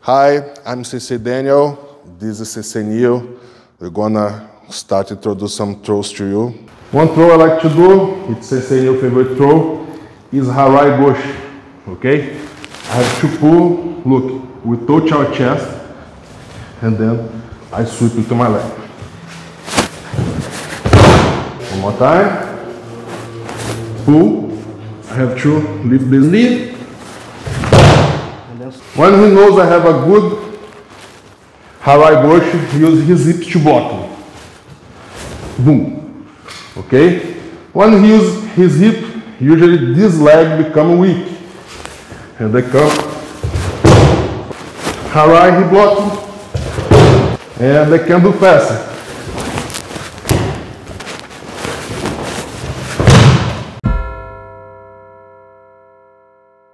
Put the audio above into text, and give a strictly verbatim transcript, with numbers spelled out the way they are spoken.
Hi, I'm Sensei Daniel. This is Sensei Neil. We're gonna start to introduce some throws to you. One throw I like to do, it's Sensei Neil's favorite throw, is Harai Goshi. Okay? I have to pull, look, we touch our chest, and then I sweep into my leg. One more time. Pull. I have to lift this knee. When he knows I have a good Harai Goshi, use his hips to block me. Boom. Okay? When he uses his hip, usually this leg becomes weak. And I come. Harai, he blocks me. And I can do faster.